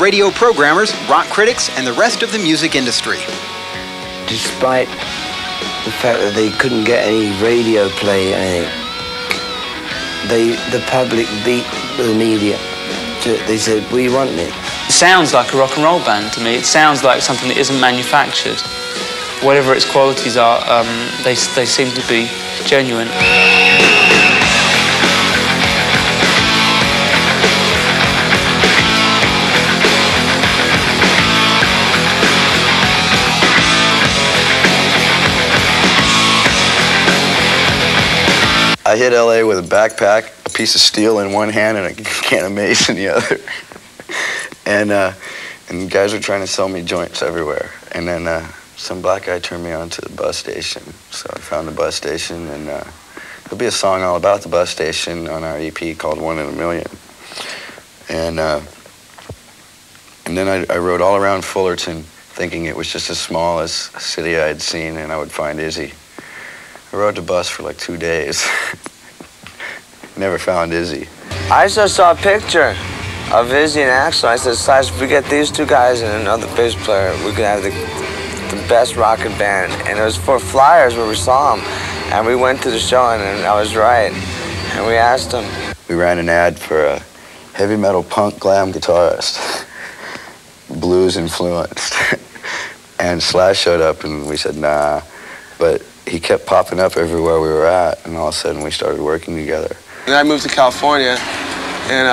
radio programmers, rock critics, and the rest of the music industry. Despite the fact that they couldn't get any radio play, the public beat the media. They said, we want it. It sounds like a rock and roll band to me. It sounds like something that isn't manufactured. Whatever its qualities are, they seem to be genuine. I hit LA with a backpack, a piece of steel in one hand and a can of mace in the other. And guys were trying to sell me joints everywhere. And then some black guy turned me on to the bus station. So I found the bus station, and there'll be a song all about the bus station on our EP called One in a Million. And then I rode all around Fullerton thinking it was just the smallest city I had seen and I would find Izzy. I rode the bus for like 2 days. Never found Izzy. I just saw a picture of Izzy and Axl. I said, Slash, if we get these two guys and another bass player, we could have the best rockin' band. And it was for Flyers where we saw them. And we went to the show, and I was right. And we asked them. We ran an ad for a heavy metal punk glam guitarist, blues influenced. And Slash showed up, and we said, nah. But he kept popping up everywhere we were at, and all of a sudden we started working together. And I moved to California, and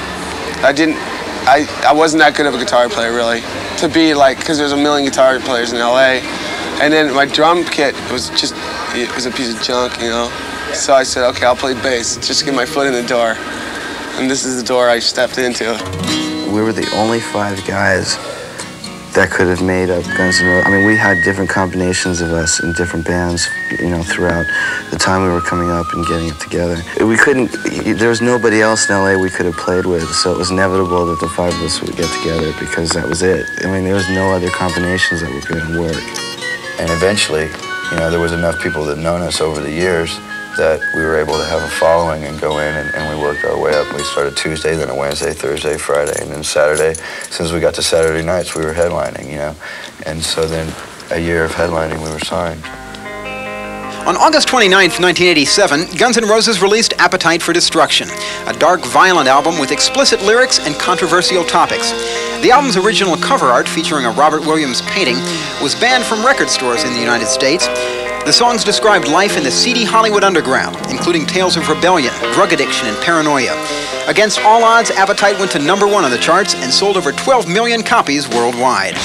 I wasn't that good of a guitar player, really, to be like, because there's a million guitar players in LA. And then my drum kit was a piece of junk, you know? So I said, okay, I'll play bass, just to get my foot in the door. And this is the door I stepped into. We were the only 5 guys that could have made up Guns N' Roses. I mean, we had different combinations of us in different bands, you know, throughout the time we were coming up and getting it together. There was nobody else in LA we could have played with, so it was inevitable that the 5 of us would get together because that was it. I mean, there was no other combinations that were going to work. And eventually, you know, there was enough people that had known us over the years that we were able to have a following and go in, and we worked our way up. We started Tuesday, then a Wednesday, Thursday, Friday, and then Saturday. As soon as we got to Saturday nights, we were headlining, you know. And so then a year of headlining, we were signed. On August 29th, 1987, Guns N' Roses released Appetite for Destruction, a dark, violent album with explicit lyrics and controversial topics. The album's original cover art, featuring a Robert Williams painting, was banned from record stores in the United States. The songs described life in the seedy Hollywood underground, including tales of rebellion, drug addiction, and paranoia. Against all odds, Appetite went to #1 on the charts and sold over 12 million copies worldwide.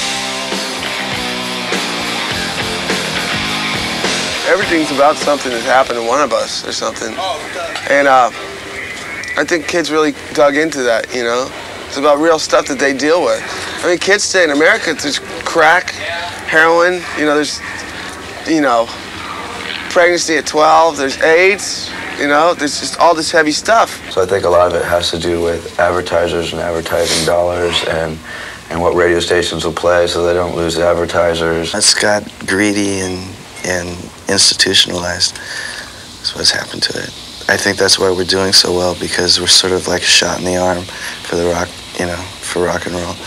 Everything's about something that happened to one of us or something. And I think kids really dug into that, you know? It's about real stuff that they deal with. I mean, kids today in America, there's crack, heroin, you know, there's, you know, pregnancy at 12, there's AIDS, you know, there's just all this heavy stuff. So I think a lot of it has to do with advertisers and advertising dollars and what radio stations will play so they don't lose advertisers. It's got greedy and institutionalized. That's what's happened to it. I think that's why we're doing so well, because we're sort of like a shot in the arm for the rock, you know, for rock and roll.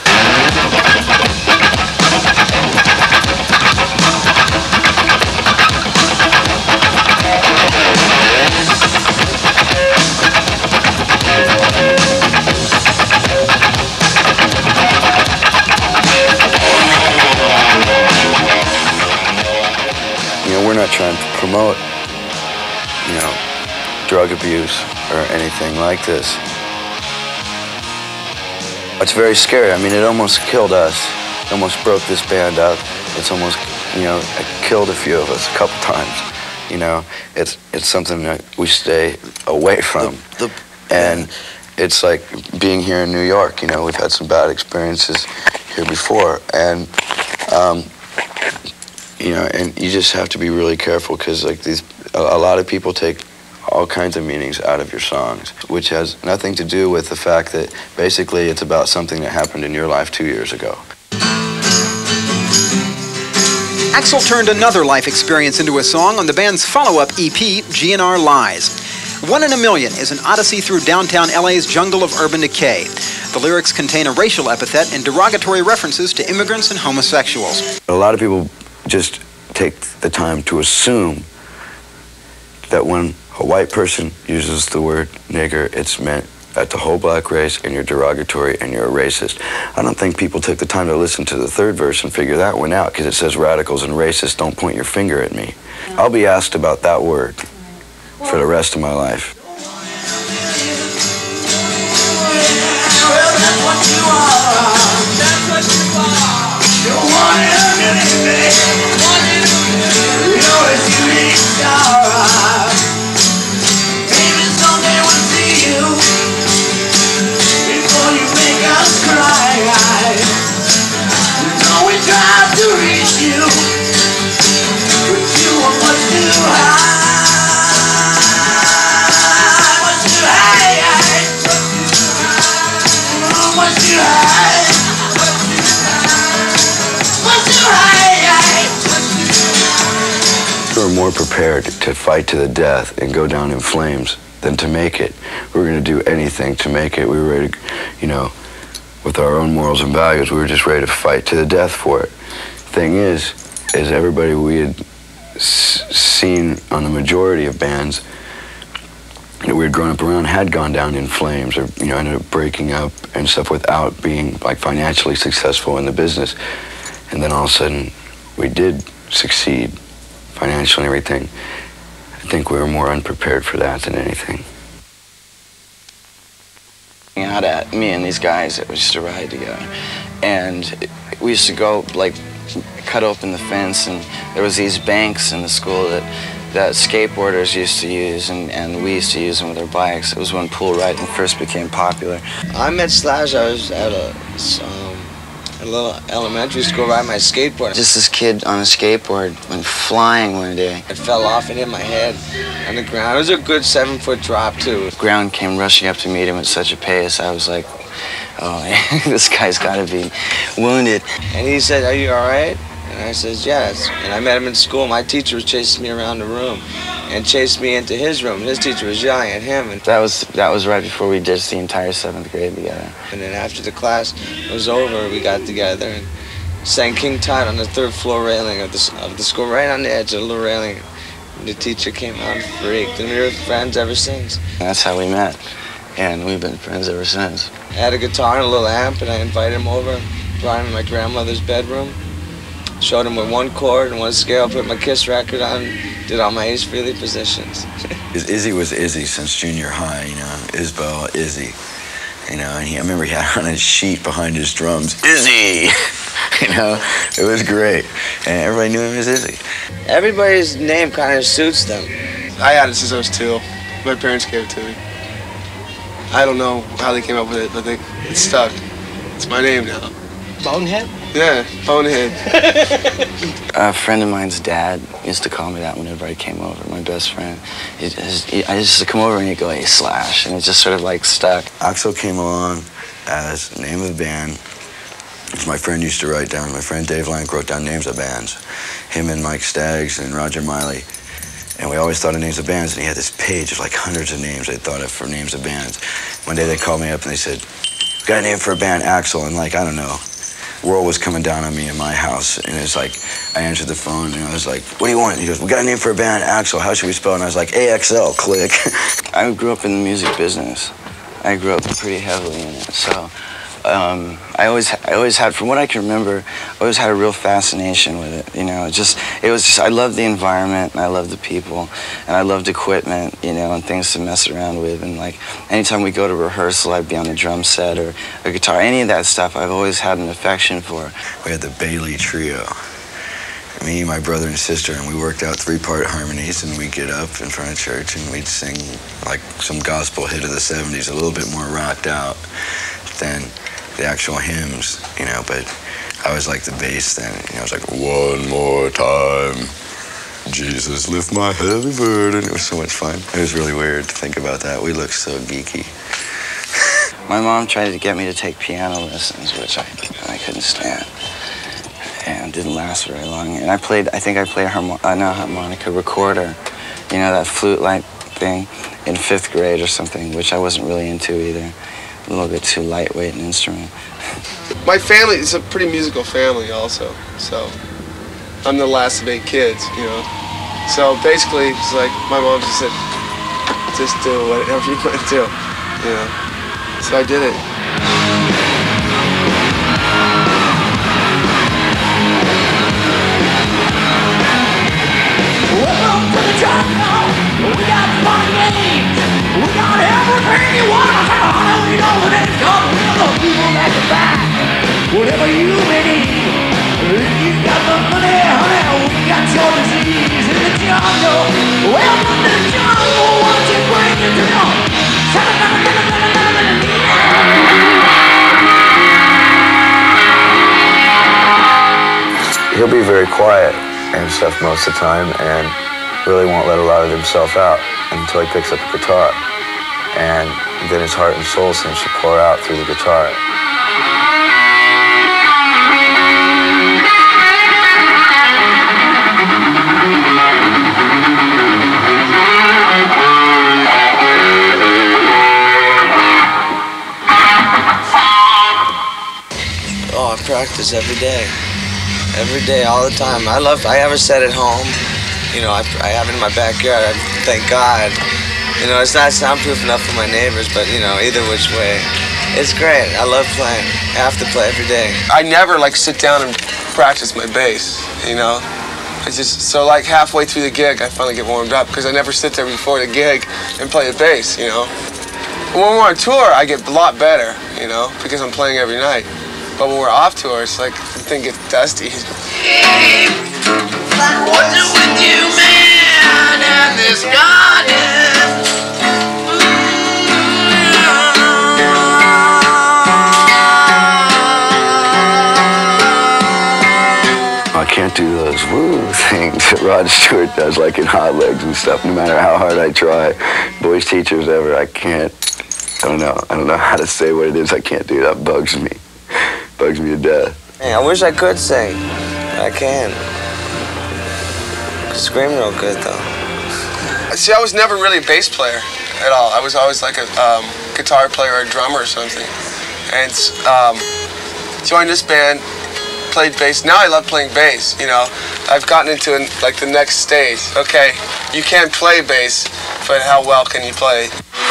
We're not trying to promote, you know, drug abuse or anything like this. It's very scary. I mean, it almost killed us. It almost broke this band up. It's almost, you know, it killed a few of us a couple times. You know, it's something that we stay away from. And it's like being here in New York. You know, we've had some bad experiences here before, and you know, and you just have to be really careful, because like a lot of people take all kinds of meanings out of your songs, which has nothing to do with the fact that basically it's about something that happened in your life 2 years ago. Axl turned another life experience into a song on the band's follow-up EP, GNR Lies. 1 in a Million is an odyssey through downtown LA's jungle of urban decay. The lyrics contain a racial epithet and derogatory references to immigrants and homosexuals. A lot of people just take the time to assume that when a white person uses the word nigger, it's meant at the whole black race, and you're derogatory and you're a racist. I don't think people took the time to listen to the third verse and figure that one out, because it says radicals and racists don't point your finger at me. I'll be asked about that word for the rest of my life. We were more prepared to fight to the death and go down in flames than to make it. We were going to do anything to make it. We were ready to, you know, with our own morals and values, we were just ready to fight to the death for it. Thing is everybody we had seen on the majority of bands that we had grown up around had gone down in flames, or, you know, ended up breaking up and stuff without being like financially successful in the business. And then all of a sudden we did succeed financially and everything. I think we were more unprepared for that than anything. Out at me and these guys that we used to ride together, and we used to go like cut open the fence, and there was these banks in the school that skateboarders used to use, and we used to use them with our bikes. It was when pool riding first became popular. I met Slash. I was at a little elementary school riding my skateboard. Just this kid on a skateboard went flying one day. It fell off and hit my head on the ground. It was a good 7-foot drop too. The ground came rushing up to meet him at such a pace. I was like, oh, this guy's got to be wounded. And he said, "Are you all right?" And I said, "Yes." And I met him in school. My teacher was chasing me around the room and chased me into his room. His teacher was yelling at him. And that was right before we ditched the entire 7th grade together. And then after the class was over, we got together and sang King Tut on the 3rd floor railing of the school, right on the edge of the little railing. And the teacher came out and freaked, and we were friends ever since. That's how we met, and we've been friends ever since. I had a guitar and a little amp, and I invited him over, brought him in my grandmother's bedroom, showed him with 1 chord and 1 scale, put my Kiss record on, did all my Ace Frehley positions. Izzy was Izzy since junior high, you know, Isbell, Izzy. You know, and I remember he had on his sheet behind his drums, Izzy! You know, it was great. And everybody knew him as Izzy. Everybody's name kind of suits them. I had it since I was 2. My parents gave it to me. I don't know how they came up with it, but it stuck. It's my name now. Bonehead? Yeah, Bonehead. A friend of mine's dad used to call me that whenever I came over, my best friend. I used to come over and he'd go, "Hey, Slash," and it just sort of like stuck. Axel came along as the name of the band, which my friend used to write down. My friend Dave Lank wrote down names of bands. Him and Mike Staggs and Roger Miley. And we always thought of names of bands, and he had this page of like hundreds of names they thought of for names of bands. One day they called me up and they said, "We got a name for a band, Axel," and like, I don't know. World was coming down on me in my house, and it's like, I answered the phone, and I was like, "What do you want?" He goes, "We got a name for a band, Axel. How should we spell it?" And I was like, "AXL, click." I grew up in the music business. I grew up pretty heavily in it, so I always had, from what I can remember, I always had a real fascination with it. You know, it was just I loved the environment, and I loved the people, and I loved equipment, you know, and things to mess around with. And like anytime we go to rehearsal, I'd be on the drum set or a guitar, any of that stuff. I've always had an affection for. We had the Bailey Trio. Me, my brother, and sister, and we worked out 3-part harmonies, and we'd get up in front of church and we'd sing like some gospel hit of the 70s, a little bit more rocked out than the actual hymns, you know, but I always liked the bass then. You know, I was like, "One more time, Jesus, lift my heavy burden." It was so much fun. It was really weird to think about that. We looked so geeky. My mom tried to get me to take piano lessons, which I couldn't stand. And didn't last very long. And I think I played a harmonica recorder, you know, that flute-like thing in 5th grade or something, which I wasn't really into either. A little bit too lightweight an instrument. My family is a pretty musical family also, so I'm the last of 8 kids, you know. So basically, it's like my mom just said, just do whatever you want to do, you know. So I did it. Welcome to the jungle. We got fun games. We got everything you want. We know when it's coming. We're the people that can buy whatever you may need. If you got the money, honey, we got your disease in the jungle. Welcome to the jungle. Won't you bring it down? He'll be very quiet and stuff most of the time, and really won't let a lot of himself out until he picks up a guitar. And then his heart and soul seems to pour out through the guitar. Oh, I practice every day. Every day, all the time. I have a set at home. You know, I have it in my backyard. Thank God. You know, it's not soundproof enough for my neighbors, but, you know, either which way. It's great. I love playing. I have to play every day. I never, like, sit down and practice my bass, you know? So, like, halfway through the gig, I finally get warmed up, because I never sit there before the gig and play the bass, you know? When we're on tour, I get a lot better, you know, because I'm playing every night. But when we're off tour, it's like the thing gets dusty. What's it with you, man, and this garden? I can't do those woo things that Rod Stewart does, like in Hot Legs and stuff, no matter how hard I try. Voice teachers ever, I can't. I don't know how to say what it is I can't do. That bugs me. Bugs me to death. Hey, I wish I could sing. I can. Scream real good, though. See, I was never really a bass player at all. I was always like a guitar player or a drummer or something. And joined this band, played bass. Now I love playing bass, you know. I've gotten into like the next stage. Okay, you can play bass, but how well can you play?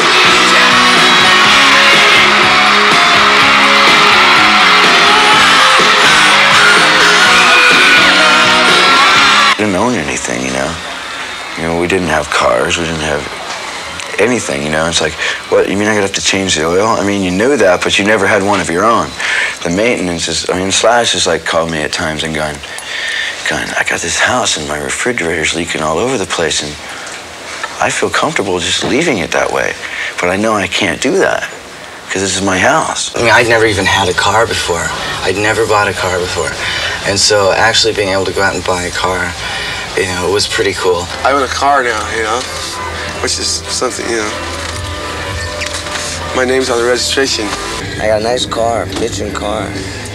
We didn't own anything, you know. We didn't have cars, we didn't have anything, you know. It's like, what, you mean I'm gonna have to change the oil? I mean, you knew that, but you never had one of your own. The maintenance is, I mean, Slash has like called me at times and gone, I got this house and my refrigerator's leaking all over the place, and I feel comfortable just leaving it that way. But I know I can't do that, because this is my house. I mean, I'd never even had a car before. I'd never bought a car before. And so actually being able to go out and buy a car, you know, it was pretty cool. I own a car now, you know, which is something, you know. My name's on the registration. I got a nice car, bitchin' car.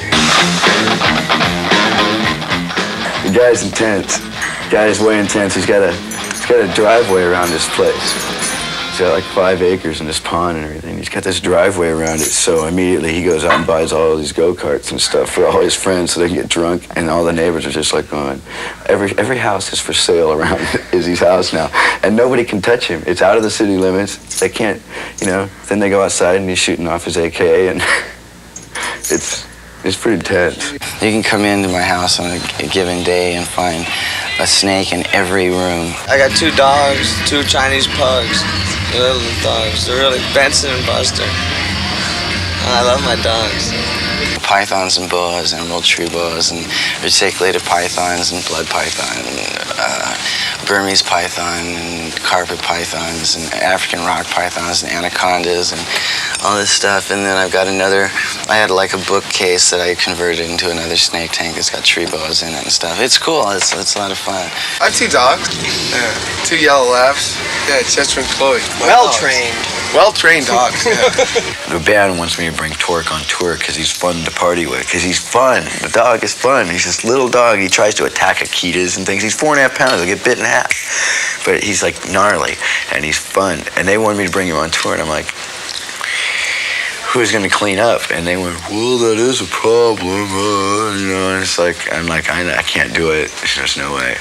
The guy's intense. The guy's way intense. He's got a driveway around this place. He's got like 5 acres in this pond and everything. He's got this driveway around it, so immediately he goes out and buys all these go-karts and stuff for all his friends so they can get drunk, and all the neighbors are just like going, every house is for sale around Izzy's house now, and nobody can touch him. It's out of the city limits. They can't, you know, then they go outside and he's shooting off his AK, and it's pretty intense. You can come into my house on a given day and find a snake in every room. I got 2 dogs, 2 Chinese pugs. Little dogs. They're really Benson and Buster. I love my dogs. Pythons and boas, emerald tree boas, and reticulated pythons and blood python, and Burmese python, and carpet pythons, and African rock pythons, and anacondas, and all this stuff. And then I've got I had like a bookcase that I converted into another snake tank that's got tree boas in it and stuff. It's cool. It's a lot of fun. I have 2 dogs. Yeah, 2 yellow labs. Yeah, Chester and Chloe. Well-trained. Well-trained dogs, yeah. The band wants me to bring Torque on tour because he's fun to party with, because he's fun. The dog is fun. He's this little dog. He tries to attack Akitas and things. He's 4.5 pounds. He'll get bit in half. but he's like gnarly and he's fun. And they wanted me to bring him on tour, and I'm like, who's gonna clean up? And they went, well, that is a problem, you know. And it's like, I'm like, I can't do it. There's no way.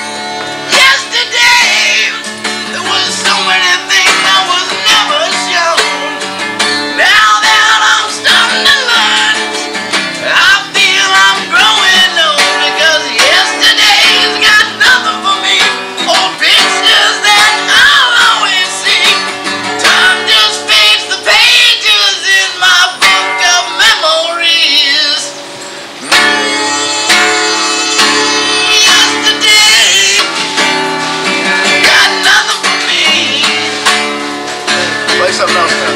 Yesterday, there was so many things I was never shown. Now that I'm starting to learn, I feel I'm growing old, because yesterday's got nothing for me. Old pictures that I'll always see. Time just fades the pages in my book of memories. Yesterday got nothing for me. Play something else now.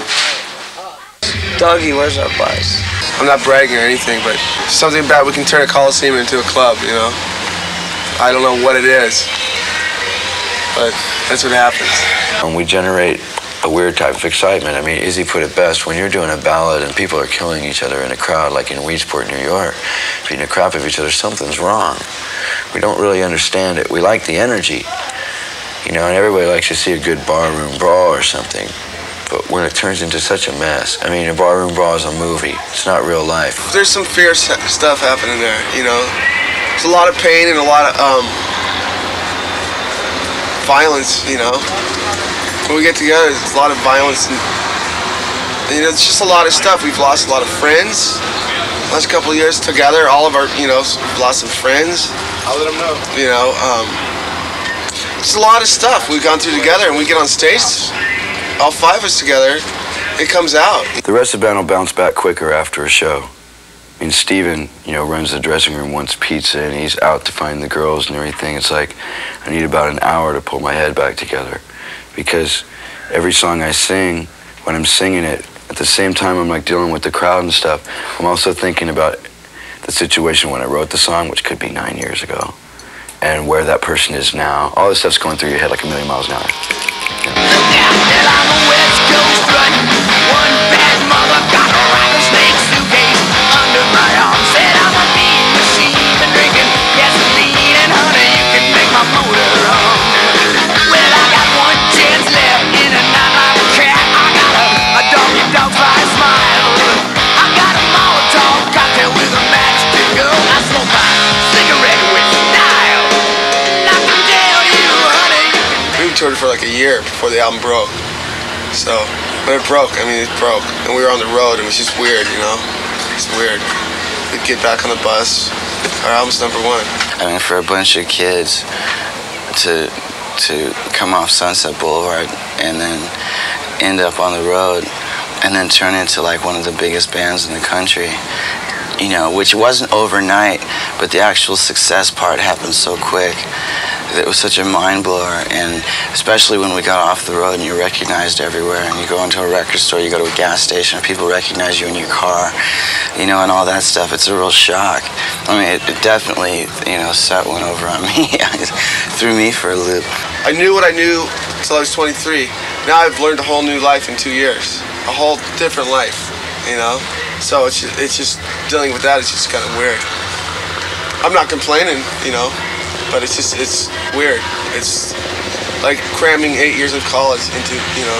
Dougie, where's our bus? I'm not bragging or anything, but something about we can turn a Coliseum into a club, you know? I don't know what it is, but that's what happens. And we generate a weird type of excitement. I mean, Izzy put it best, when you're doing a ballad and people are killing each other in a crowd, like in Weedsport, New York, beating the crap out of each other, something's wrong. We don't really understand it. We like the energy, you know, and everybody likes to see a good barroom brawl or something. But when it turns into such a mess, I mean, a barroom brawl is a movie. It's not real life. There's some fierce stuff happening there, you know? There's a lot of pain and a lot of violence, you know? When we get together, there's a lot of violence and you know, it's just a lot of stuff. We've lost a lot of friends. Last couple of years together, all of our, you know, we've lost some friends. I'll let them know. You know, it's a lot of stuff we've gone through together, and we get on stage, all five of us together, it comes out. The rest of the band will bounce back quicker after a show. I mean, Steven, you know, runs the dressing room, wants pizza, and he's out to find the girls and everything. It's like, I need about an hour to pull my head back together. Because every song I sing, when I'm singing it, at the same time I'm like dealing with the crowd and stuff, I'm also thinking about the situation when I wrote the song, which could be 9 years ago, and where that person is now. All this stuff's going through your head like a million miles an hour. Toured for like a year before the album broke. So when it broke, I mean, it broke. And we were on the road, and it was just weird, you know? It's weird. We'd get back on the bus. Our album's #1. I mean, for a bunch of kids to come off Sunset Boulevard and then end up on the road and then turn into like one of the biggest bands in the country, you know, which wasn't overnight, but the actual success part happened so quick. It was such a mind blower, and especially when we got off the road and you're recognized everywhere, and you go into a record store, you go to a gas station, people recognize you in your car, you know, and all that stuff. It's a real shock. I mean, it definitely, you know, set one over on me. It threw me for a loop. I knew what I knew until I was 23. Now I've learned a whole new life in 2 years, a whole different life, you know. So it's just dealing with that. It's just kind of weird. I'm not complaining, you know. But it's weird. It's like cramming 8 years of college into, you know,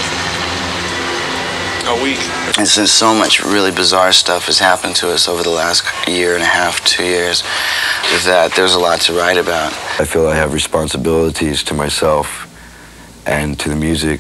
a week. And since so much really bizarre stuff has happened to us over the last year and a half, 2 years, that there's a lot to write about. I feel I have responsibilities to myself and to the music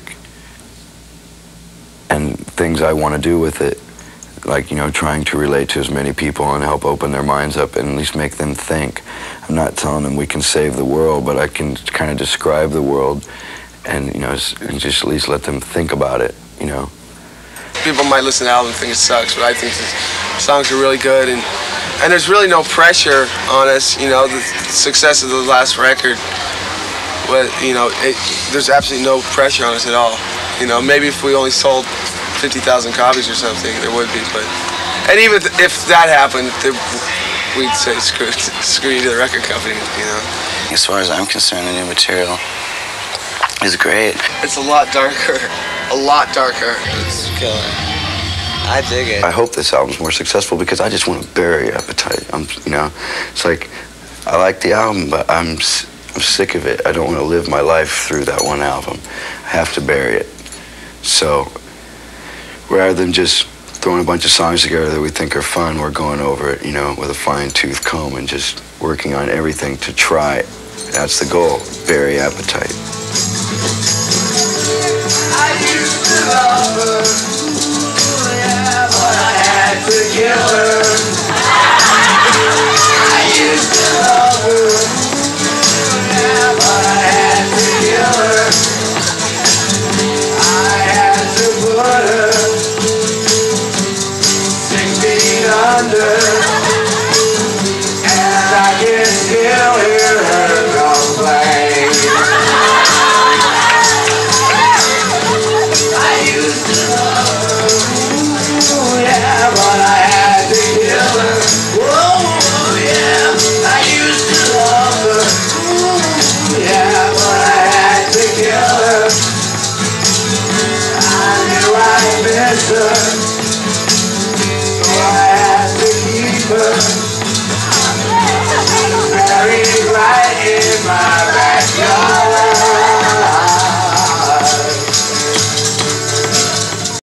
and things I want to do with it. Like, you know, trying to relate to as many people and help open their minds up and at least make them think. I'm not telling them we can save the world, but I can kind of describe the world and, you know, and just at least let them think about it, you know. People might listen to the album and think it sucks, but I think the songs are really good, and there's really no pressure on us, you know. The success of the last record, but, you know, there's absolutely no pressure on us at all. You know, maybe if we only sold 50,000 copies or something, there would be, but, and even if that happened, we'd say screw you to the record company, you know. As far as I'm concerned, the new material is great. It's a lot darker, a lot darker. It's killer. I dig it. I hope this album's more successful because I just want to bury Appetite. You know, it's like, I like the album, but I'm sick of it. I don't want to live my life through that one album. I have to bury it. So rather than just throwing a bunch of songs together that we think are fun, we're going over it, you know, with a fine-tooth comb and just working on everything to try it. That's the goal, bury Appetite. I used to love her, yeah, but I had to kill her. I used to love her, yeah, but I had to kill her. I had to put her 6 feet under, and I can still hear her complain. I used to love her, ooh, yeah, but I had to kill her. Oh, yeah, I used to love her, ooh, yeah, but I had to kill her. I knew I missed her, so I had to keep her.